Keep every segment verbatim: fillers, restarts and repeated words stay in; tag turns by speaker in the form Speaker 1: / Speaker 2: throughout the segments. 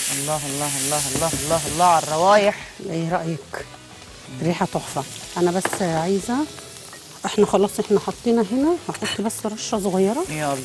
Speaker 1: الله الله الله الله الله الله على الروايح.
Speaker 2: ايه رايك؟ ريحه تحفه. انا بس عايزه، احنا خلاص احنا حطينا هنا، هحط بس رشه صغيره.
Speaker 1: يلا.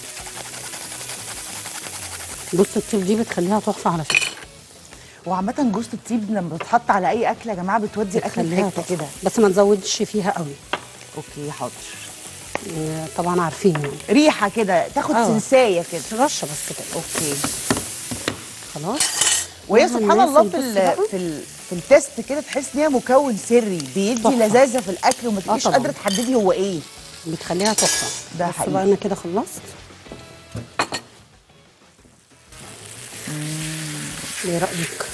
Speaker 2: جوز الطيب دي بتخليها تحفه على فكره.
Speaker 1: وعامة جوز الطيب لما بتحط على أي أكل يا جماعة بتودي الأكل في
Speaker 2: بتخليها
Speaker 1: حتة
Speaker 2: تحفة.
Speaker 1: كده.
Speaker 2: بس ما نزودش فيها قوي.
Speaker 1: أوكي حاضر.
Speaker 2: آه، طبعا عارفين يعني.
Speaker 1: ريحة كده تاخد
Speaker 2: آه.
Speaker 1: سنساية كده.
Speaker 2: رشه بس كده.
Speaker 1: أوكي.
Speaker 2: خلاص.
Speaker 1: وهي سبحان الله في
Speaker 2: بصي
Speaker 1: ال
Speaker 2: بقى.
Speaker 1: في ال في التست كده تحس ان هي مكون سري بيدي
Speaker 2: تحفة.
Speaker 1: لذاذه في الاكل وما تبقيش
Speaker 2: طبعاً.
Speaker 1: قادره تحددي هو ايه.
Speaker 2: بتخليها تحفه.
Speaker 1: ده
Speaker 2: بس
Speaker 1: حقيقي.
Speaker 2: بقى انا كده خلصت. ايه رايك؟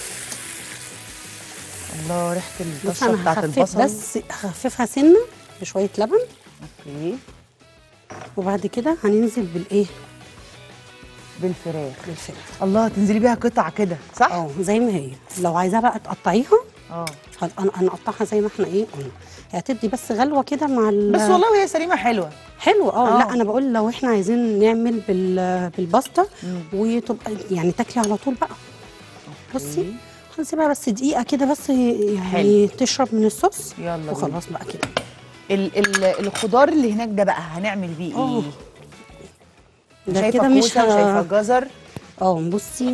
Speaker 1: الله ريحه
Speaker 2: بص
Speaker 1: الطشه
Speaker 2: انا
Speaker 1: بتاعت
Speaker 2: هخفف
Speaker 1: البصل.
Speaker 2: بس هخففها سنه بشويه لبن.
Speaker 1: اوكي.
Speaker 2: وبعد كده هننزل بالايه؟
Speaker 1: بالفراخ.
Speaker 2: بالفراخ.
Speaker 1: الله تنزلي بيها قطع كده صح؟
Speaker 2: اه زي ما هي. لو عايزاها بقى تقطعيها
Speaker 1: اه
Speaker 2: هن- هنقطعها زي ما احنا ايه قلنا. هي هتدي بس غلوه كده مع ال
Speaker 1: بس والله وهي سليمه حلوه.
Speaker 2: حلو. اه
Speaker 1: آه.
Speaker 2: لا انا بقول لو احنا عايزين نعمل بال بالباستا
Speaker 1: مم.
Speaker 2: وتبقى يعني تاكلي على طول بقى. بصي هنسيبها بس دقيقه كده بس يعني
Speaker 1: حلو.
Speaker 2: تشرب من الصوص.
Speaker 1: يلا
Speaker 2: وخلاص بقى كده.
Speaker 1: ال ال الخضار اللي هناك ده بقى هنعمل بيه
Speaker 2: آه.
Speaker 1: ايه؟
Speaker 2: ده
Speaker 1: شايفه
Speaker 2: كده مش
Speaker 1: كوسه
Speaker 2: ه-
Speaker 1: وشايفه جزر.
Speaker 2: اه بصي.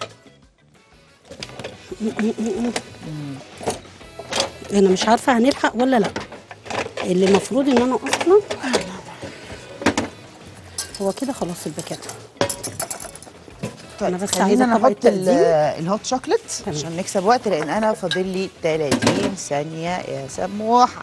Speaker 2: انا مش عارفه هنلحق ولا لا. اللي المفروض ان انا اصلا هو كده خلاص الباكيت.
Speaker 1: طيب
Speaker 2: أنا بس
Speaker 1: خلينا
Speaker 2: عايزة
Speaker 1: انا
Speaker 2: طبق
Speaker 1: احط ال-
Speaker 2: التقديم.
Speaker 1: الهوت شوكليت
Speaker 2: تمام.
Speaker 1: عشان نكسب وقت لان انا فاضل لي ثلاثين ثانيه يا سموحه.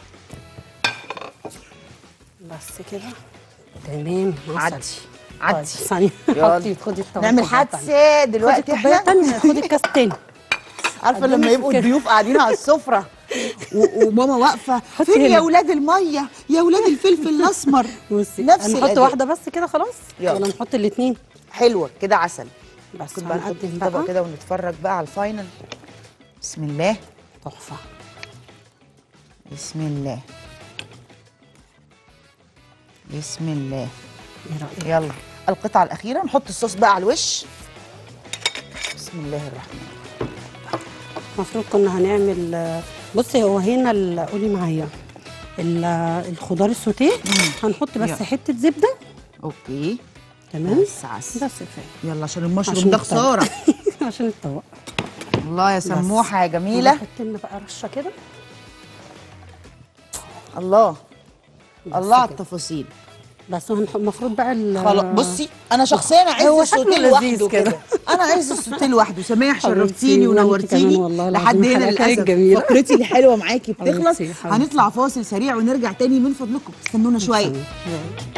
Speaker 2: بس كده تمام.
Speaker 1: عدي
Speaker 2: طيب
Speaker 1: عدي.
Speaker 2: ثانيه.
Speaker 1: يلا.
Speaker 2: حطي خدي الطبق.
Speaker 1: نعمل
Speaker 2: التانية.
Speaker 1: حادثه
Speaker 2: خدي
Speaker 1: دلوقتي
Speaker 2: الكوبايه
Speaker 1: احنا.
Speaker 2: الثانيه. خدي الكاس الثاني.
Speaker 1: عارفه لما
Speaker 2: قدمي
Speaker 1: يبقوا
Speaker 2: كده.
Speaker 1: الضيوف قاعدين على السفره و- وماما واقفه
Speaker 2: حطي
Speaker 1: فين
Speaker 2: هنا.
Speaker 1: يا ولاد الميه يا ولاد الفلفل الاسمر.
Speaker 2: بصي
Speaker 1: نفس
Speaker 2: هنحط
Speaker 1: الأداء.
Speaker 2: واحده بس كده خلاص.
Speaker 1: يلا.
Speaker 2: ولا نحط الاثنين؟
Speaker 1: حلوه كده عسل.
Speaker 2: بس
Speaker 1: كنت بقى نحط
Speaker 2: هنقدم
Speaker 1: الطبق
Speaker 2: بقى.
Speaker 1: كده ونتفرج بقى على الفاينل. بسم الله
Speaker 2: تحفه.
Speaker 1: بسم الله بسم الله.
Speaker 2: ايه رايك؟
Speaker 1: يلا القطعه الاخيره نحط الصوص بقى على الوش. بسم الله الرحمن.
Speaker 2: المفروض كنا هنعمل. بصي هو هنا ال- قولي معايا ال- الخضار السوتيه هنحط بس
Speaker 1: يلا.
Speaker 2: حته زبده.
Speaker 1: اوكي
Speaker 2: تمام.
Speaker 1: بس عسل.
Speaker 2: بس كفايه
Speaker 1: يلا عشان المشروم
Speaker 2: عشان
Speaker 1: ده
Speaker 2: الطبق.
Speaker 1: خساره.
Speaker 2: عشان الطبق.
Speaker 1: الله يا سموحه يا جميله.
Speaker 2: نحط لنا بقى رشه كده.
Speaker 1: الله
Speaker 2: بس
Speaker 1: الله على
Speaker 2: كده.
Speaker 1: التفاصيل.
Speaker 2: بس هنح- المفروض بقى ال-
Speaker 1: خلاص بصي انا شخصيا عايز
Speaker 2: هو
Speaker 1: السوتيه
Speaker 2: شكله لذيذ
Speaker 1: لوحده
Speaker 2: كده.
Speaker 1: كده. انا عايز السوتيه لوحده. سماح
Speaker 2: حبيبتي،
Speaker 1: شرفتيني
Speaker 2: وأنت
Speaker 1: ونورتيني
Speaker 2: كمان والله
Speaker 1: لحد
Speaker 2: العظيم
Speaker 1: هنا.
Speaker 2: حلقتك
Speaker 1: للاسف
Speaker 2: جميلة.
Speaker 1: فقرتي الحلوه معاكي بتخلص.
Speaker 2: حبيبتي، حبيبتي.
Speaker 1: هنطلع فاصل سريع ونرجع تاني من فضلكم استنونا شويه.
Speaker 2: شويه.